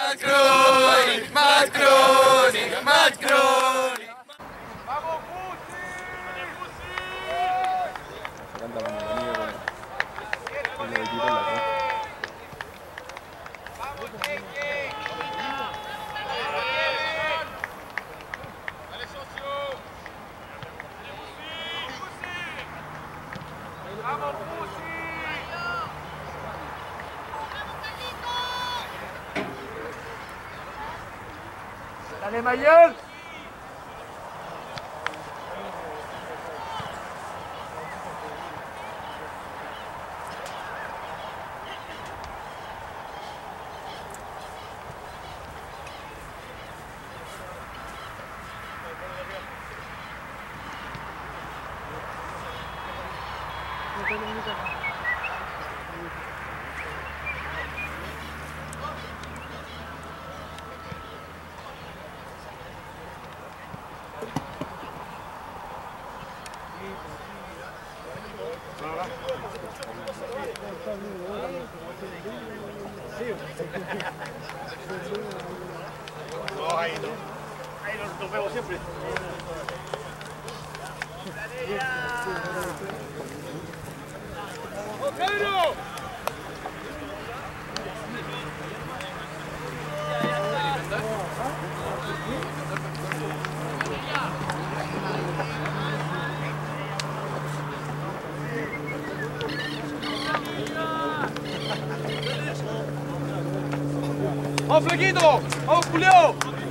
Macroni, Macroni, Macroni. ¡Vamos, Pusi! Sacando la montaña con el equipo en la cara. ¡Vamos, Cheque! ¡Dale, socio! ¡Vamos, Pusi! ¡Dale, Mayor! No, ahí nos vemos siempre. ¡Pedro! ¡Vamos, Flequito! ¡Vamos, Julio!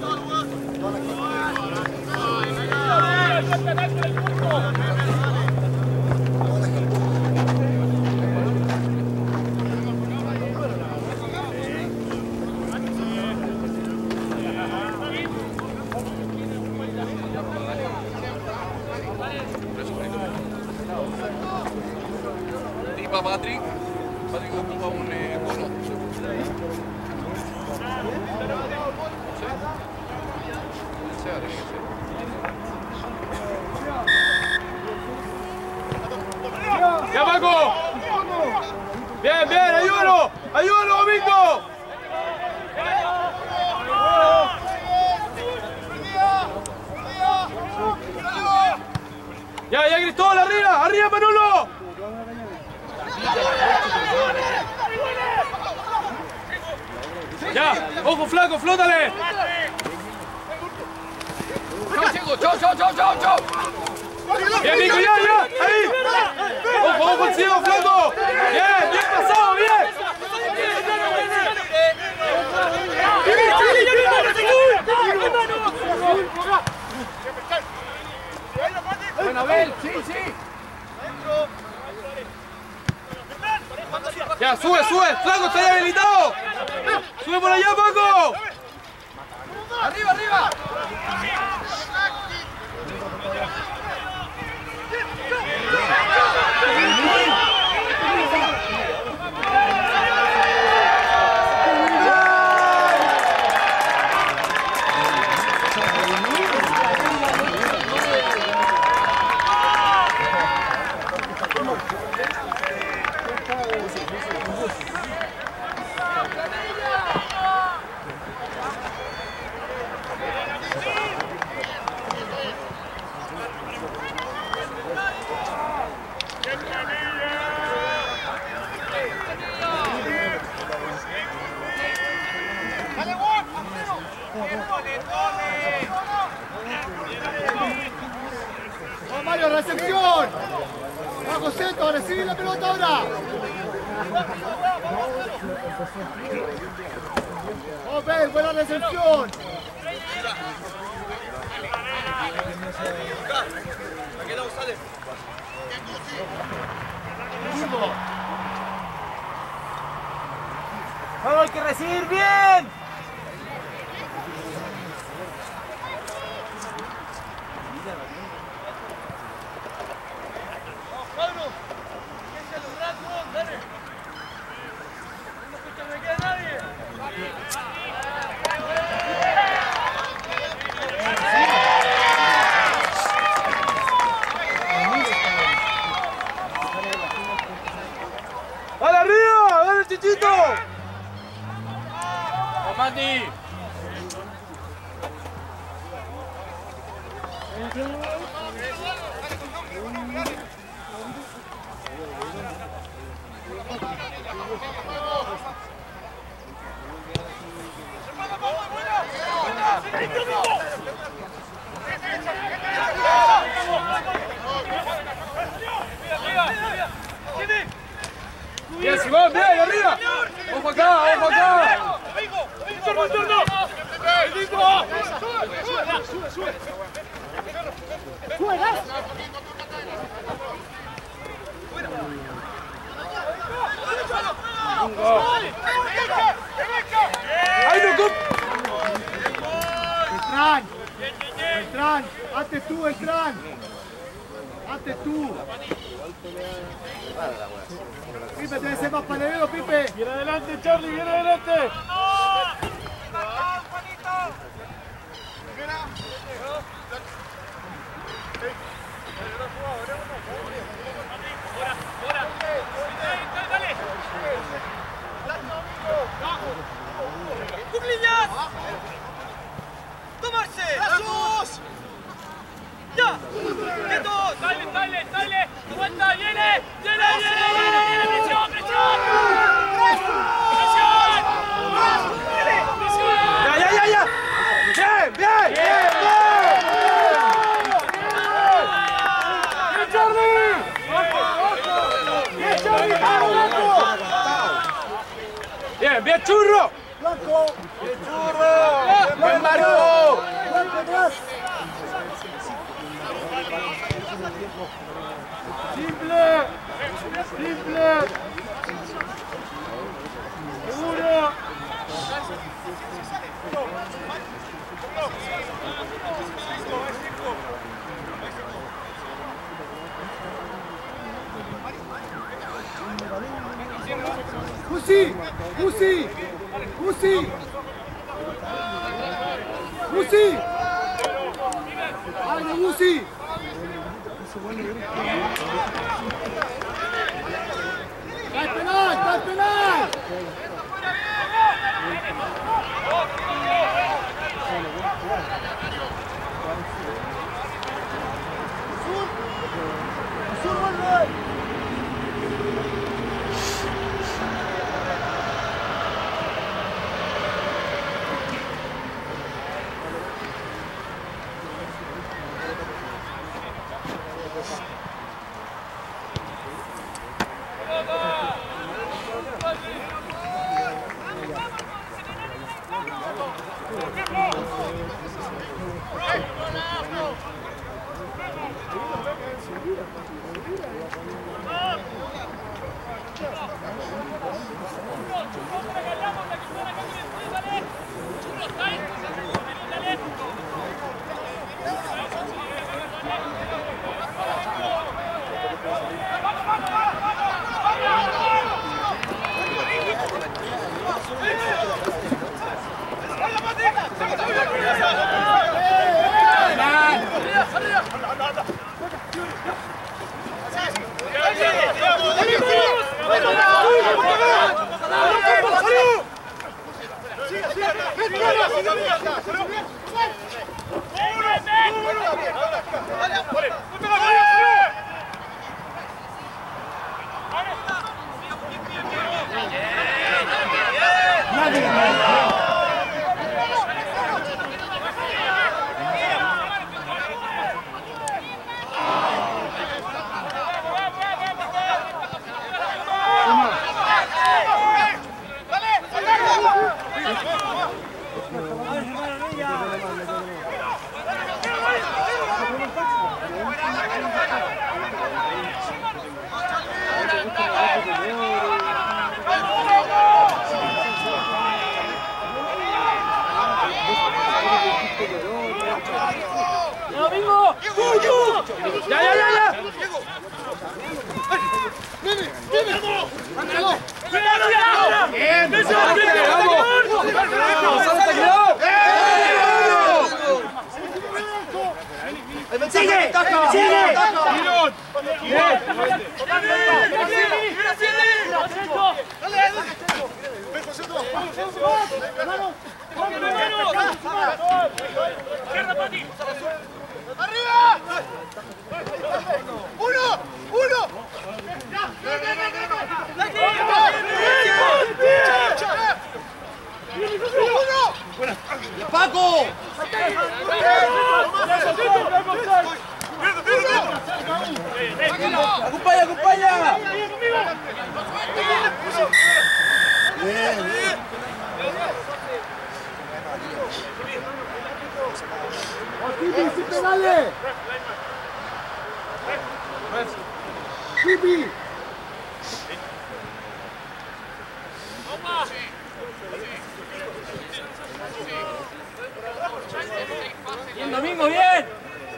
Tipo Patrick. Patrick ocupa un cono. ¡Ya, Paco! ¡Bien, bien! ¡Ayúdalo! ¡Ayúdalo, Domingo! ¡Ya, Cristóbal! ¡Arriba! ¡Arriba, Manolo! ¡Ya! ¡Ojo, flaco! ¡Flótale! ¡Chau! ¡Bien, Nico! ¡Ya! ¡Ahí! ¡Ojo, el cielo, flaco! ¡Bien! ¡Bien pasado! ¡Bien! Bueno, Abel, sí. ¡Ya, sube! ¡Flaco, está ya habilitado! ¡Sube por allá, Paco! ¡Arriba! ¡Vamos, Mario, recepción! ¡Vamos, Seto, recibe la pelota ahora! ¡Vamos, Ben, buena recepción! ¡Vamos, hay que recibir bien! ¡Dale arriba! ¡Dale, Chichito! Mati! Bien, Simón, bien, arriba. Ojo acá, ojo acá. Ahí no, Beltrán, hazte tú, Beltrán. Hazte tú. Pipe, tenés que ser más panelero, Pipe. Viene adelante, Charlie, viene adelante. ¡Cuclillas! ¡Tomarse! ¡Brazos! ¡Ya! ¡Quietos! ¡Dale, dale, dale! ¡Aguanta! ¡Viene! ¡Viene, viene, viene! ¡Viene! ¡Presión, presión! ¡Presión! ¡Presión! Ya. Bien, bien, bien, bien. Charlie! Bien, Charlie, vamos, bien, bien, churro. Blanco. Bien, churro. Bien, Marco. Blanco atrás. Simple. Simple. Seguro. Musi. Musi. Musi. Musi. Vamos, Musi. ¡Está el penal! ¡Está el penal! ¡Sur, vuelve! Kipi, siempre dale. Kipi. Bien, Domingo, bien.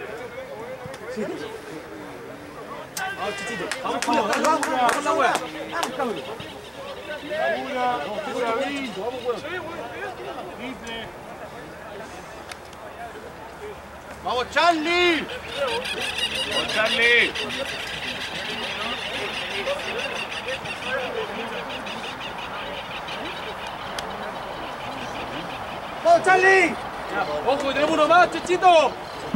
¡Vamos, Charlie! ¡Vamos, Charlie! ¡Vamos, Charlie! ¡Ojo, que tenemos uno más, Chechito!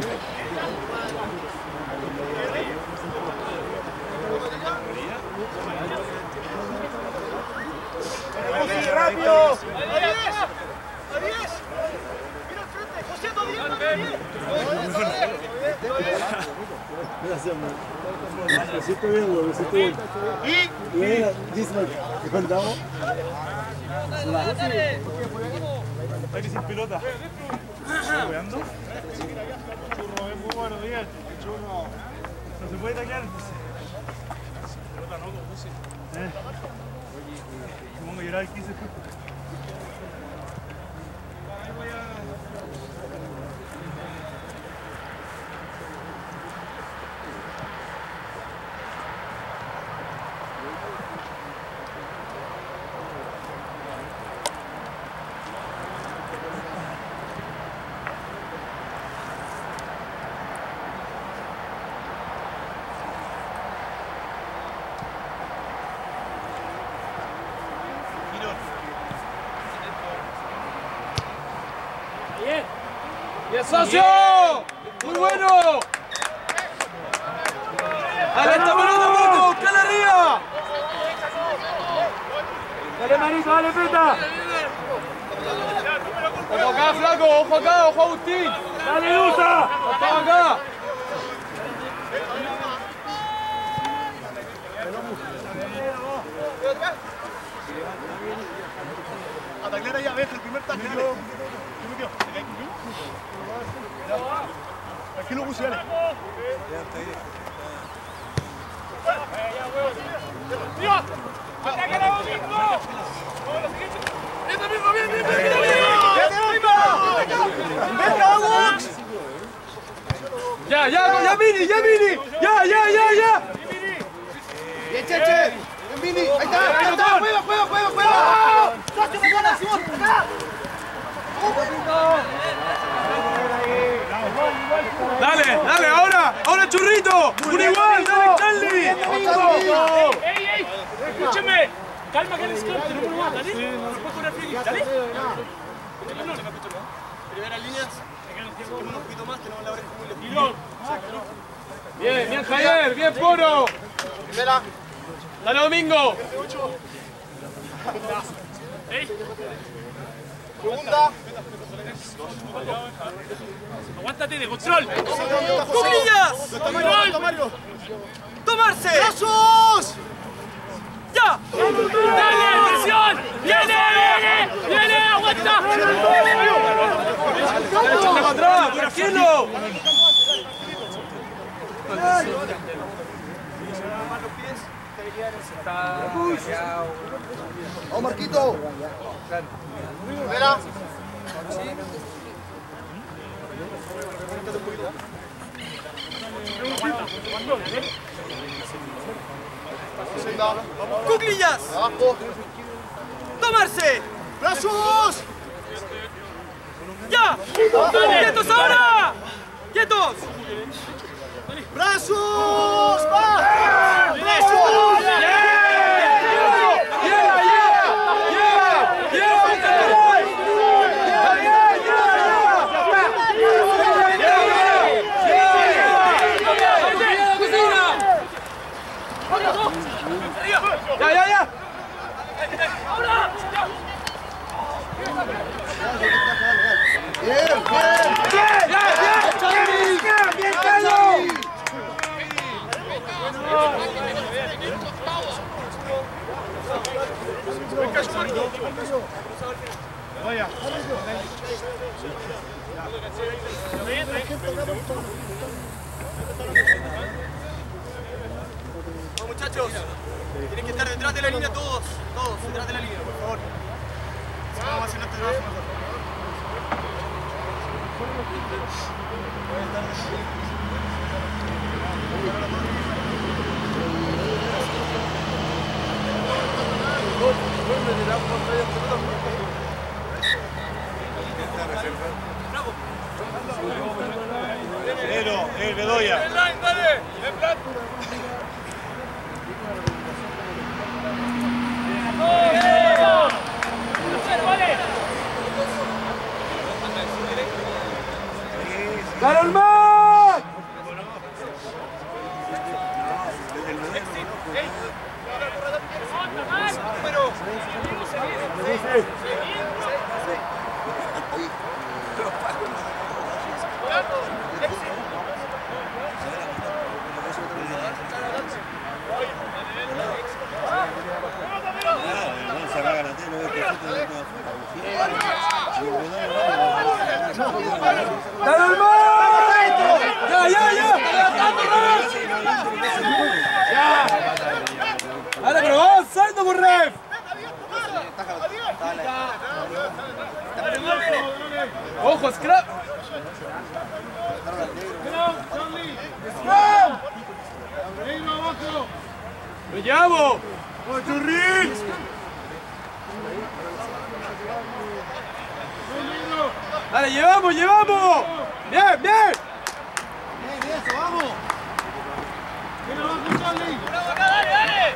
¡Rápido! ¡A 10! ¡Mira al frente! ¡José, a 10! Me siento bien, me siento bien. Y Disney, ¿qué andamos? Aire sin pelota. ¿Estás jugando? Churro, es muy bueno, bien. Churro. No se puede taclear, entonces. Pelota no, como puse. Me pongo a llorar 15 puntos. ¡Bien, socio! ¡Muy bueno! ¡Dale esta pelota, Marco! ¡Buscala arriba! ¡Dale, Marito, dale, peta! ¡Ojo acá, flaco! ¡Ojo acá, ojo Agustín! ¡Dale, Lusa! ¡Estamos acá! A taclear ahí, a ver, el primer tacle, dale. Tranquilo, Gusi, dale. ¡Ya, Mini! ¡Ya! Bien, Cheche. Bien, Mini. Ahí está. Juega. Socio, mañana, Simón. Acá. Dale, ahora Churrito, un igual, dale Charlie. ¡Ey! Escúcheme. Calma que les canto, no me lo dale. Sí, no se puede correr free, dale. Primera línea. Un poquito más, tenemos la oreja muy lejos. Bien, Javier, bien Poro. Primera. Dale Domingo. Segunda. Aguántate de control. ¡Cuclillas! ¡Control! ¡Tomarse! ¡Brazos! ¡Ya! ¡Dale, presión! ¡Viene! ¡Aguanta! ¡Échate para atrás, tranquilo! Vamos, Marquito. Primera. Segunda. ¡Cuclillas! Abajo. ¡Tomarse! ¡Brazos! ¡Ya! ¡Quietos ahora! ¡Quietos! ¡Brazos! ¡Va! ¡Brazos! ¡Ya! ¡Bien, Carlos! Venga, Vaya. Vamos muchachos, tienen que estar detrás de la línea todos, detrás de la línea, por favor. Vamos a hacer nuestro trabajo mejor. Bedoya. Dale. ¡Dale al mar! ¡Dale al mar! ¡Ya! ¡Dale, pero vamos salto por ref! ¡Ojo, scrap! ¡Lo llamo! ¡Churrín! ¡Dale, llevamos! ¡Bien! Eso, vamos. ¡Dale!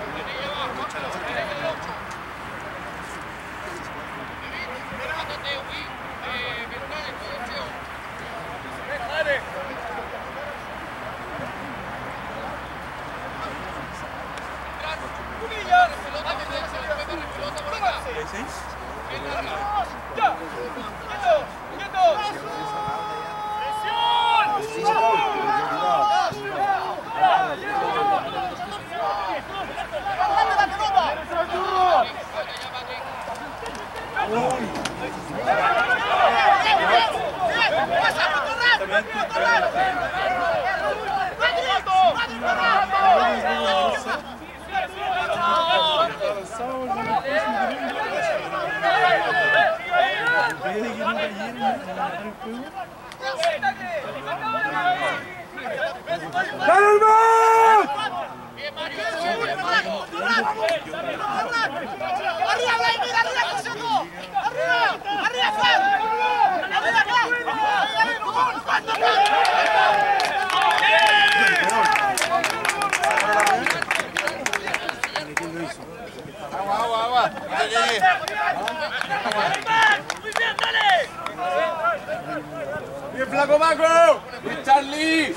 ¡Bien, flaco Maco! ¡Bien, Charlie!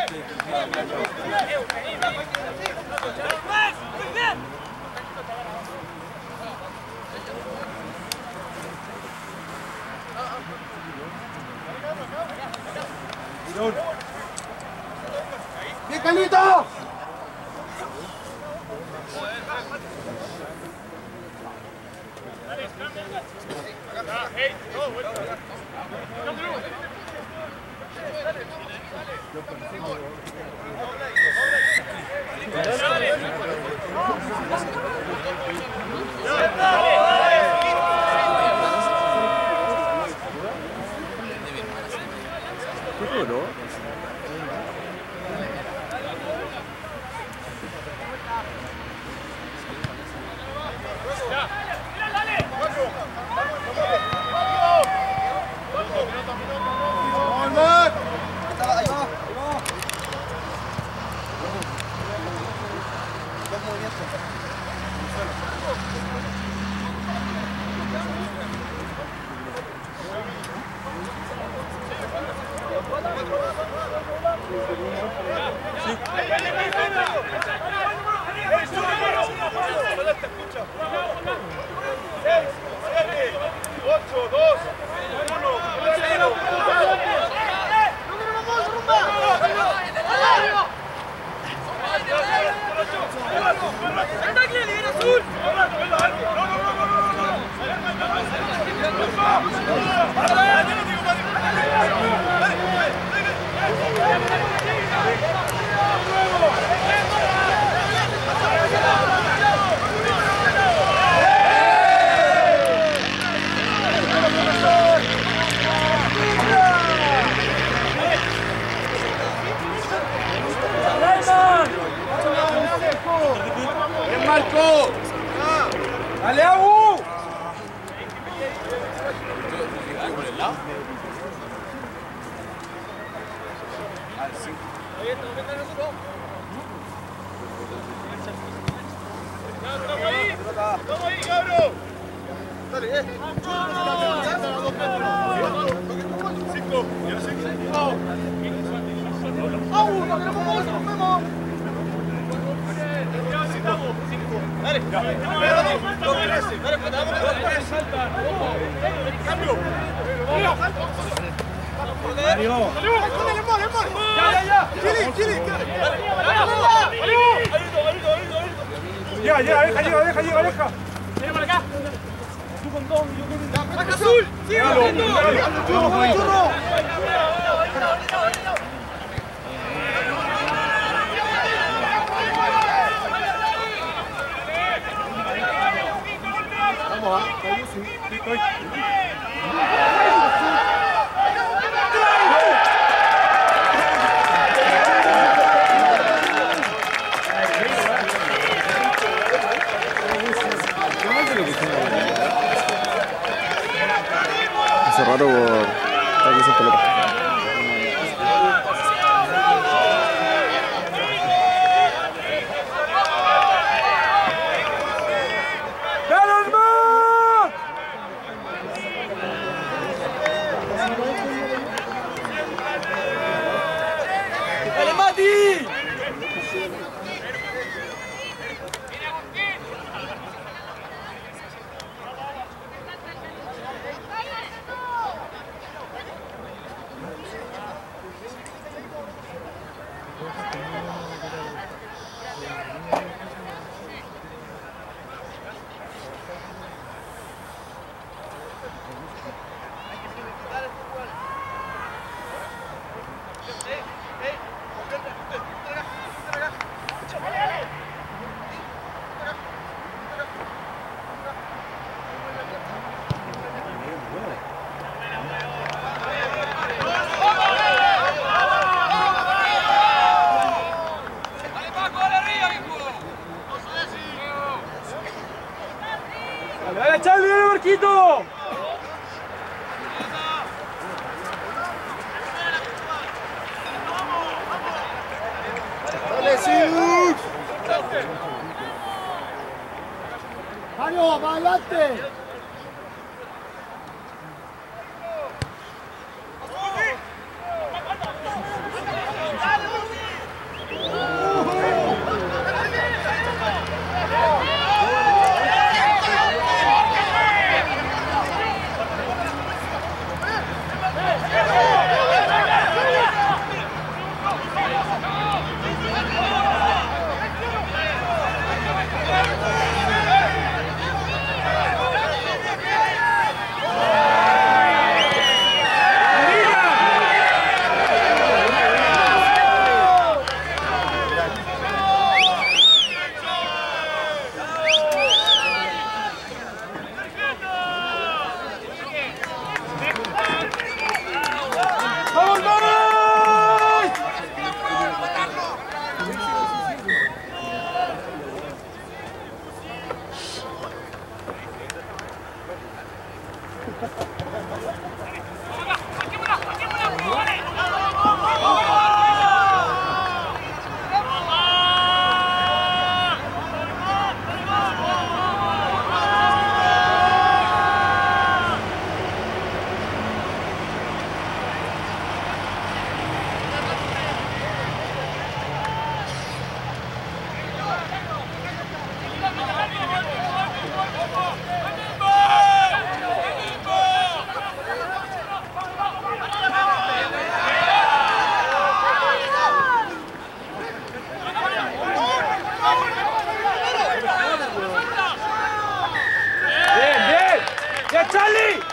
¡Bien, Carlito! ¡Anda aquí, líder azul! ¡Bien, Marco! ¡Dale, Abu! ¿Por el lado? ¡Estamos ahí, cabrón! ¡Dale, ¡Cinco! ¡Au! ¡No tenemos gol! ¡Nos vemos! ¡Dale! ¡Cambio! Mario. ¡Ya! ¡Chile! Llega. ¡Viene para acá! ¡Tú con dos, yo con uno! ¡Baja azul! ¡Sigue bajando! ¡Churro! Vamos, Hace raro por estar aquí sin pelota. ¡Dale, Mati! ¡Dale, Charlie, dale, Marquito! ¡Dale, Siux! ¡Mario, más adelante! Charlie!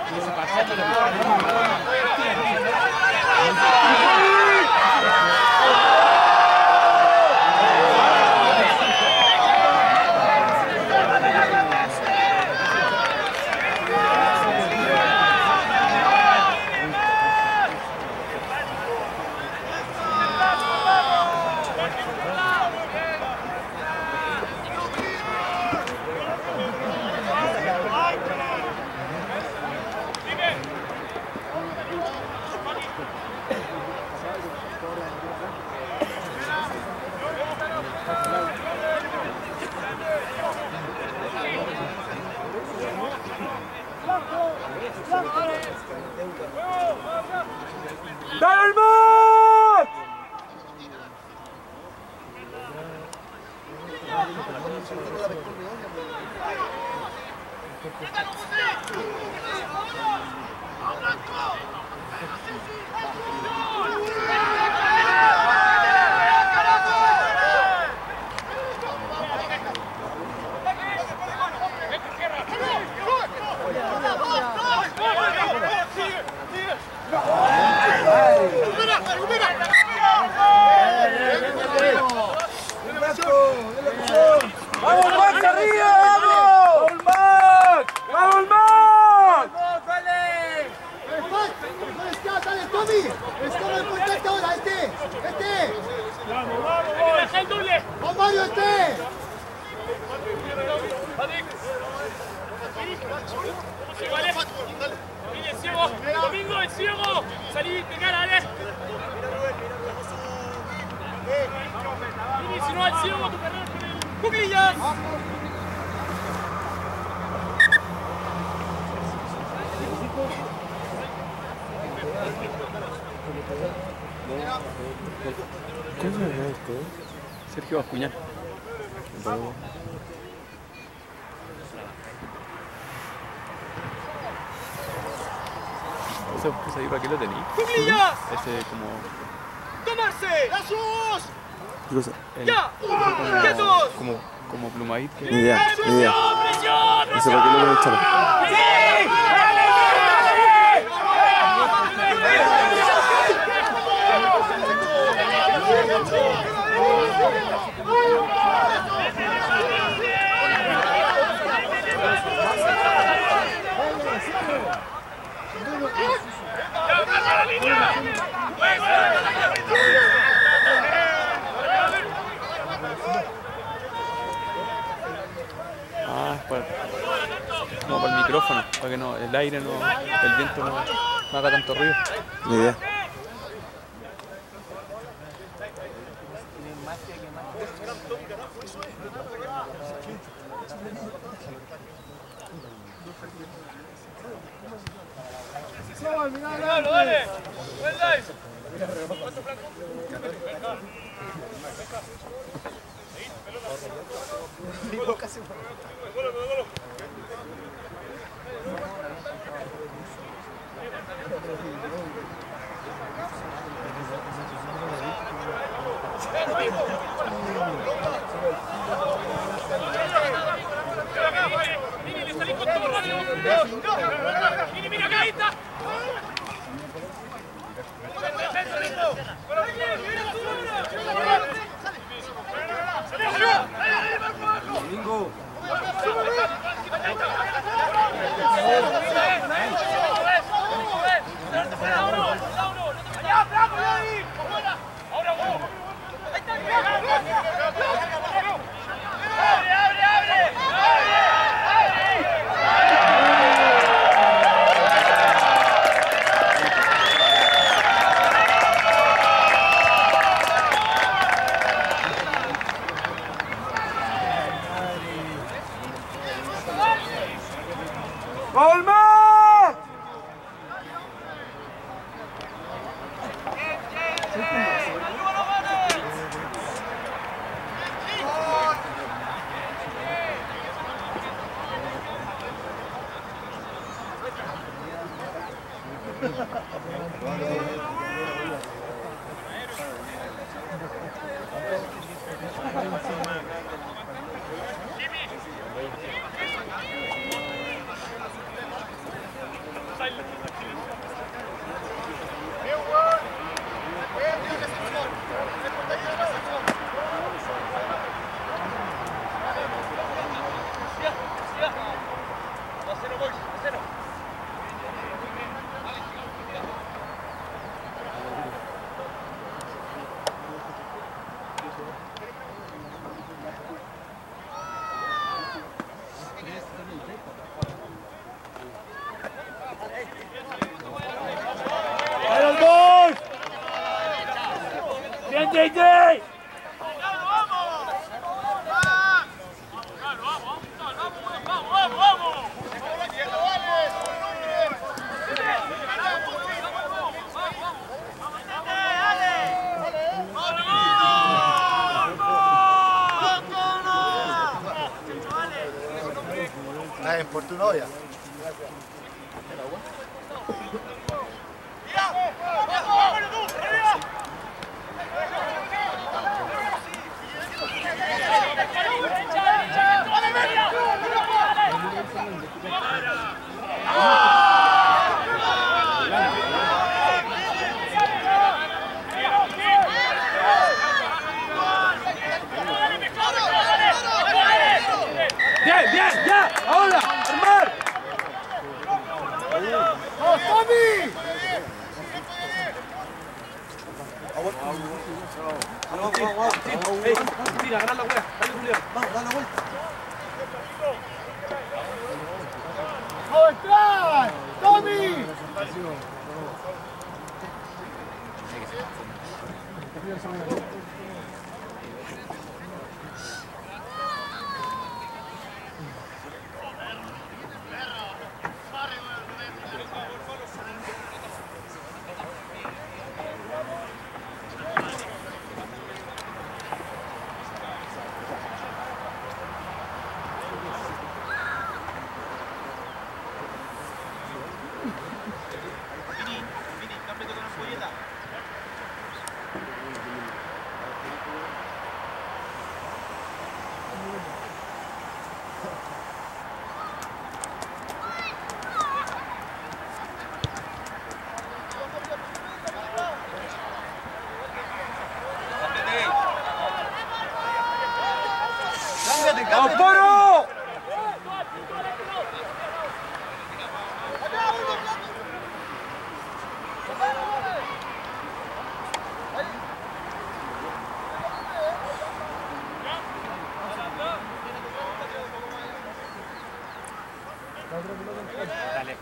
Domingo, el ciego, salí de cara, dale. Vini, si no al ciego, tu carrera con el Cuclillas. ¿Cómo se llama esto? Sergio Bascuñán. Ese ahí, ¿para qué lo tenéis? ¡Cuclillas! Ese como... ¡Tomarse! ¡Lazos! ¿Qué cosa? ¡Ya! ¡Quietos! Como plumadito. Ni idea, ni idea. ¡Presión! No sé por qué lo voy a echar. Ah, es para... como para el micrófono, para que no, el aire no, el viento no haga tanto ruido. Ni idea. ¡Dale, dale! ¡Buen dice! Vini, le salí con todo rápido. Vini, mira acá, ahí está. Domingo. JJ! Por tu novia. Bien, bien, ya, ahora, armar. ¡Vamos, Tommy! Mira, ganar la wea. Dale, Julián. Vamos, dale la vuelta. ¡Vamos, atrás! ¡Tommy! ¡Vamos, Poro! Dale,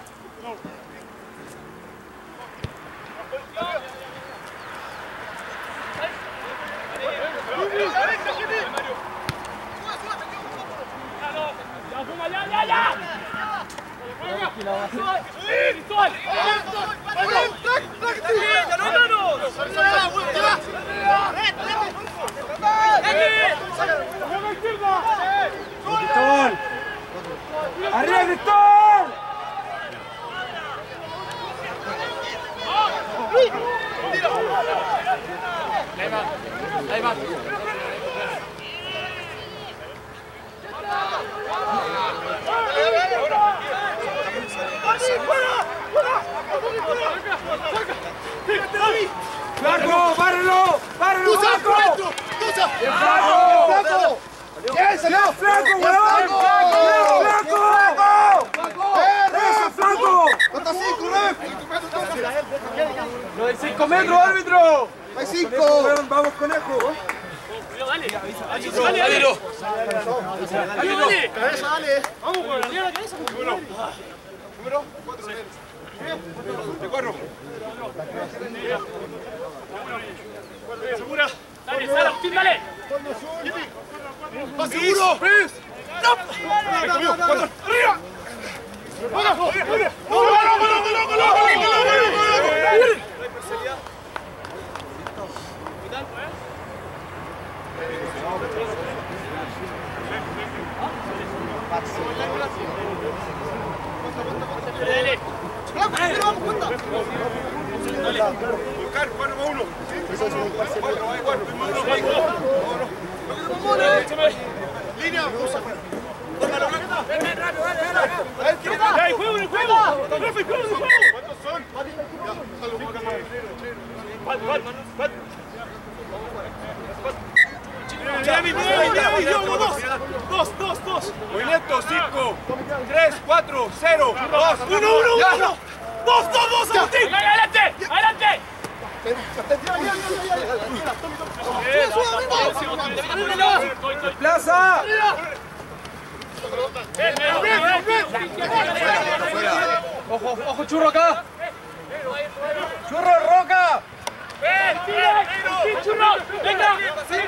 ¡Cristóbal! ¡Arriba, Cristóbal! ahí va. ¡Flaco, páralo! ¡Páralo, Flaco! ¡Bien, Flaco! ¡Bien, salió! ¡Flaco, weón! ¡Flaco! ¡Eso, Flaco! ¿Cuánto 5, 9? ¡No hay 5 metros, árbitro! ¡Hay 5! ¡Vamos, conejo! Dale. ¡Cabeza, dale! Vamos, güey. Arriba la cabeza. Número 4. De 4. Segura. Dale, Sara, Agustín, dale. ¡Más seguro! Buscar, 4-1. Línea, ¡Ya, el juego, el juego! ¡Profe, el juego, el juego! ¿Cuántos son? Dos. Movimiento, 5, 3, 4, 0, 2, 1, 1. ¡Dos, Agustín! ¡Adelante! ¡Plaza! Ojo, churro acá. Churro, roca. ¡Churro! ¡Venga!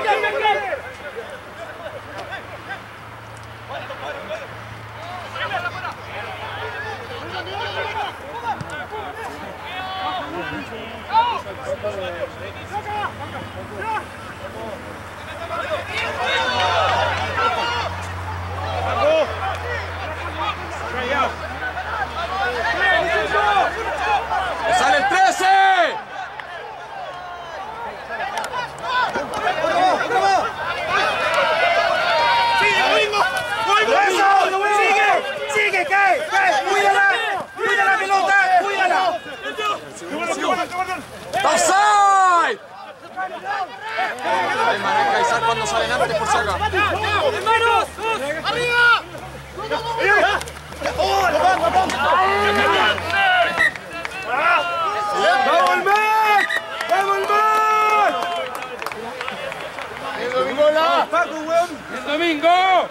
¡Sale el 13! ¡Sigue! ¡Cae! ¡Cuida la pelota! ¡Cuídala! ¡Offside! Hay manera de avisar cuando salen antes por si acá. ¡Hermanos! ¡Arriba! ¡Vamos el Mac! ¡Vamos el Mac! ¡El domingo la! ¡Paco, weón! ¡El domingo!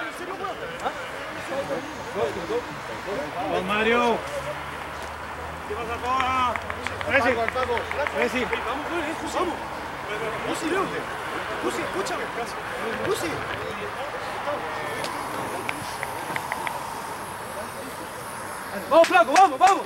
¡Vamos, Mario! ¿Qué pasa, Toa? Messi. Vamos. Lucy, Leonte. Lucy, escúchame. Lucy. ¡Vamos, flaco! ¡Vamos!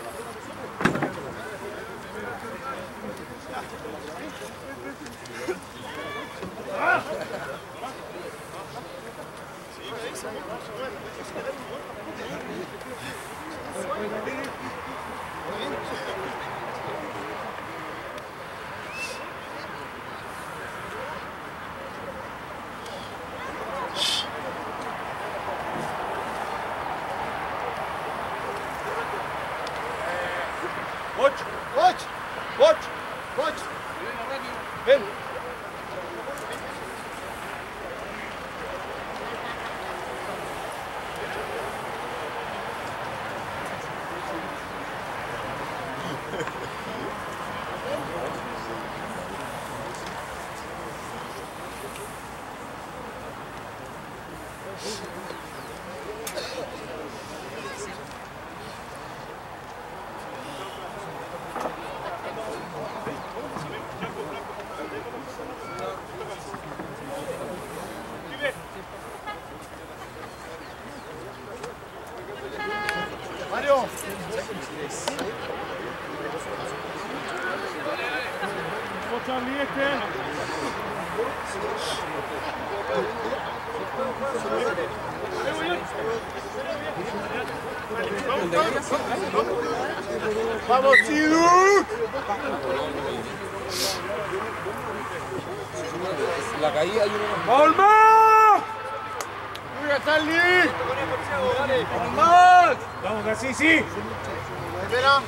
¡Watch! ¡Ven! Charlie, este. ¡Vamos, Chidu! La caída hay uno. ¡Olma! ¡Cuida, Charlie! Vamos, casi, sí. Espera.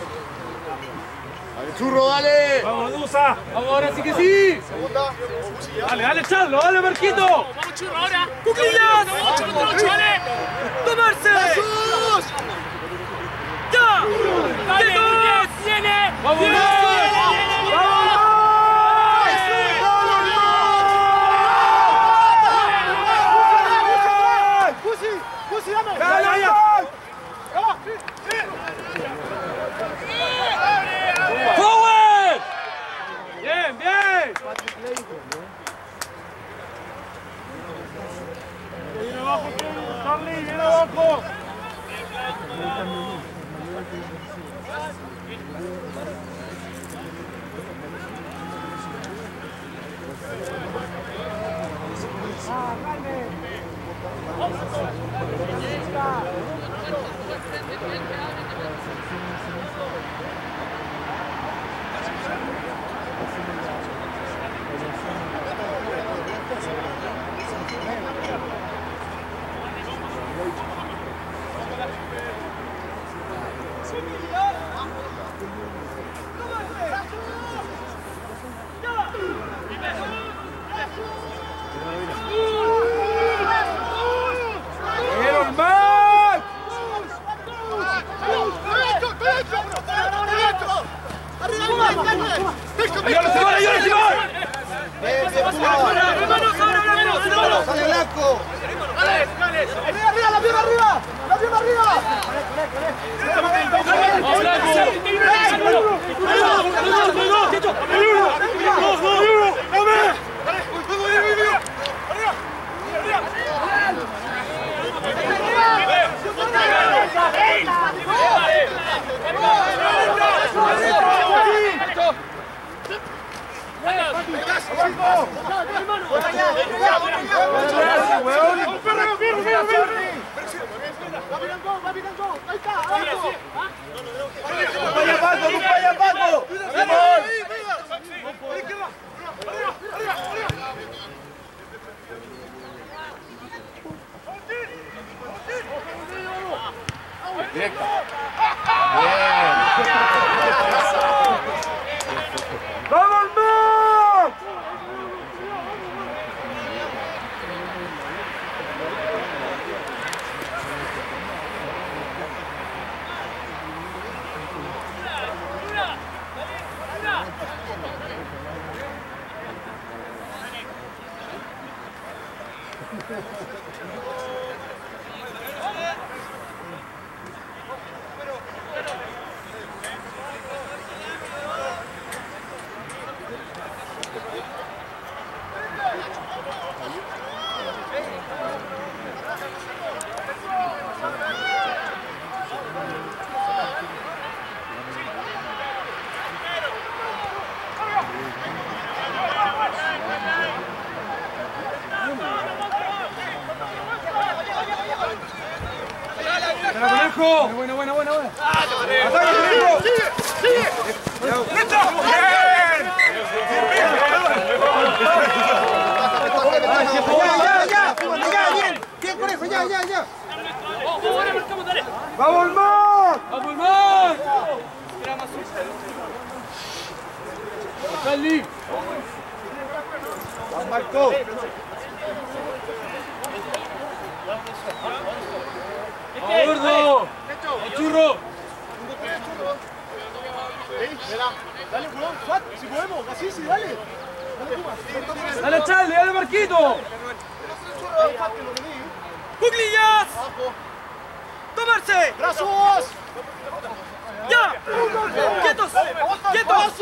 Churro, dale. Vamos, Dusa. Vamos, ahora sí que sí. Segunda. Dale, Charlo, dale, Marquito. ¡Vamos, Churro, ahora! ¡Cuclillas! ¡Vamos, Churro, vale! ¡Tomarse! ¡Jesús! ¡Ya! ¡Dale! ¡Viene! ¡Vamos, ¡Viene! ¡Cusi, dame! ¡Dale! ¡Forward! ¡Bien! Viene abajo, Charlie, viene abajo. ¡Sale Blanco! Directo. ¡Vamos, Max! Buena. ¡Ataca, Conejo! ¡Sigue! ¡Listo! ¡Bien! ¡Ya! ¡Bien, Conejo! ¡Ya! ¡Vamos, Max! ¡Vamos, Max! ¡Salí! ¡Vamos, Marco! ¡Gordo! ¡Churro! Dale, weón, Fat, si podemos, así, sí, dale. ¡Dale, Charlie! ¡Dale, Marquito! ¡Cuclillas! ¡Tomarse! ¡Brazos! ¡Ya! ¡Quietos! ¡Quietos!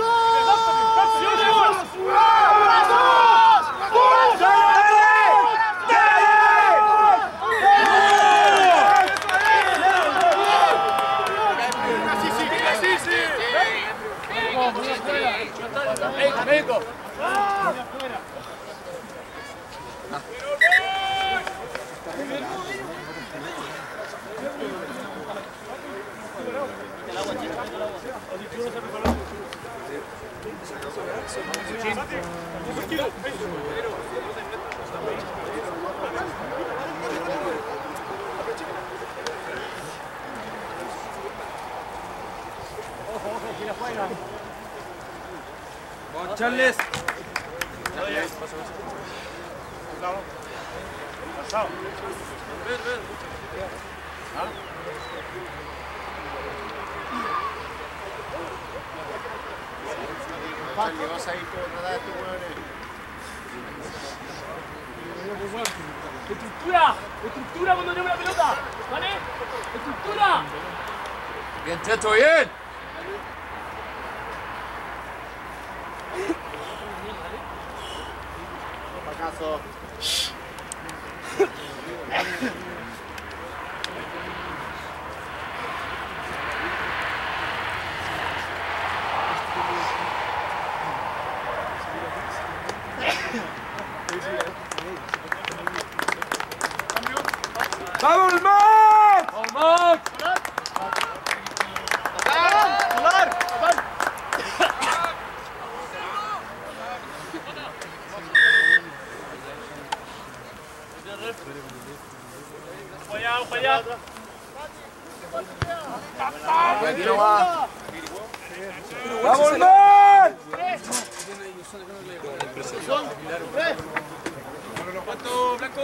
Vamos, Charles. Pasado. Vas a ir con nada de tu ¡Estructura cuando tenemos la pelota! ¿Vale? ¡Estructura! Bien, Checho, bien. Pacazo. ¡Vamos, Max! ¡Vamos, Max! Allá. ¡Vamos, Max! ¿Cuánto, Blanco?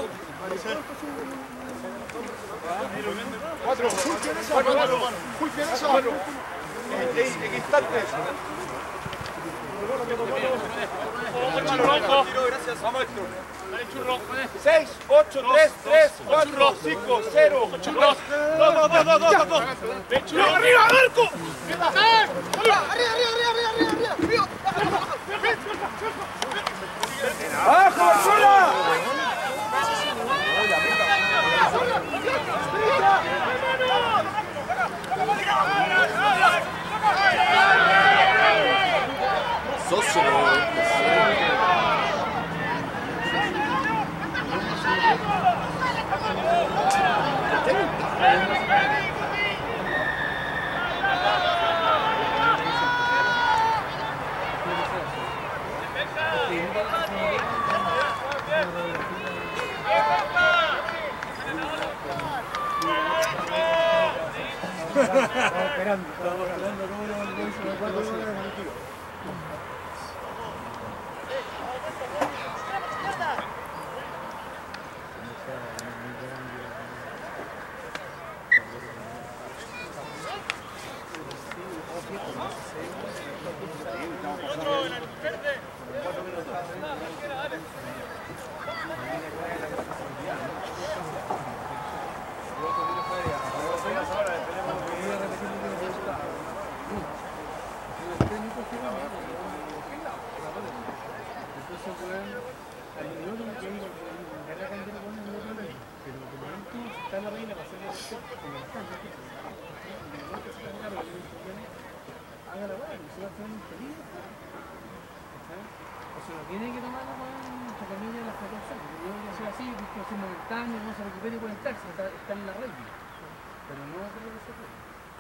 4. Muy bien eso. Instantes. Vamos, Héctor. Dale, churro. 6, 8, 3, 3, 4, 5, 0. Churros. Dos. Ven, churro. ¡Arriba, Marco! ¡Abajo, sola! Socio. Tiene que tomar entre comillas las precauciones. Yo creo que sea así, visto así momentáneo, no se recupere y puede entrarse, está en la red. Pero no creo que se puede.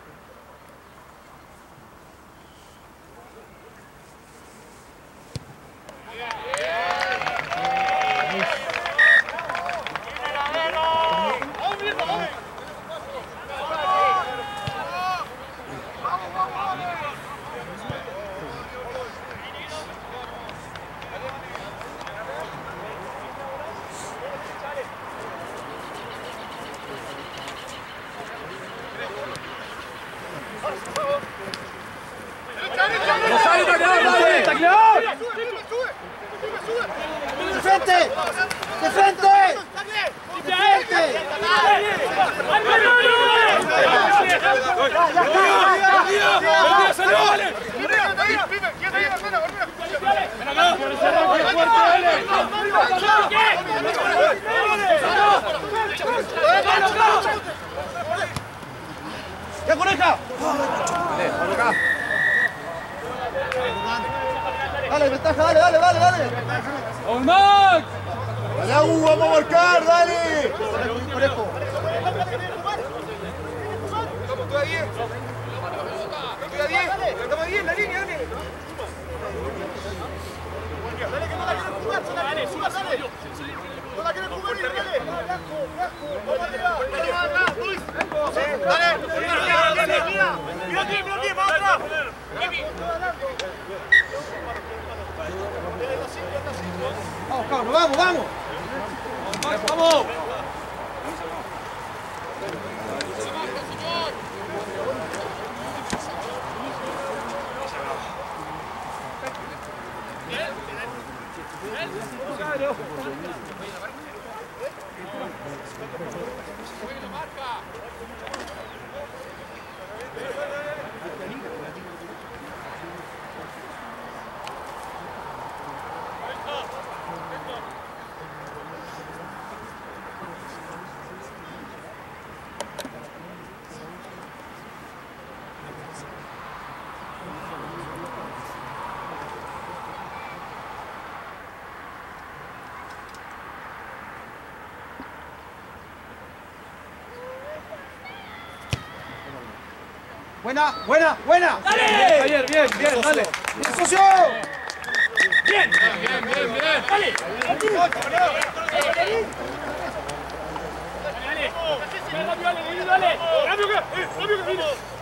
¡De frente! ¡De frente! ¡De frente! ¡Ya, coneja! Dale, ventaja, dale. ¡Vamos, Max! ¡Dale, vamos a marcar, dale! Conejo. Estamos ahí en la línea, dale. Dale, que no la quieren jugar, dale, dale. No la quieren jugar, dale. Vamos arriba. Dale, mira aquí, vamos atrás. Vamos, cabrón, vamos. ¡Vamos! Buena. ¡Dale! Ayer, bien, dale. ¡Bien, socio! Bien. Dale. Dale.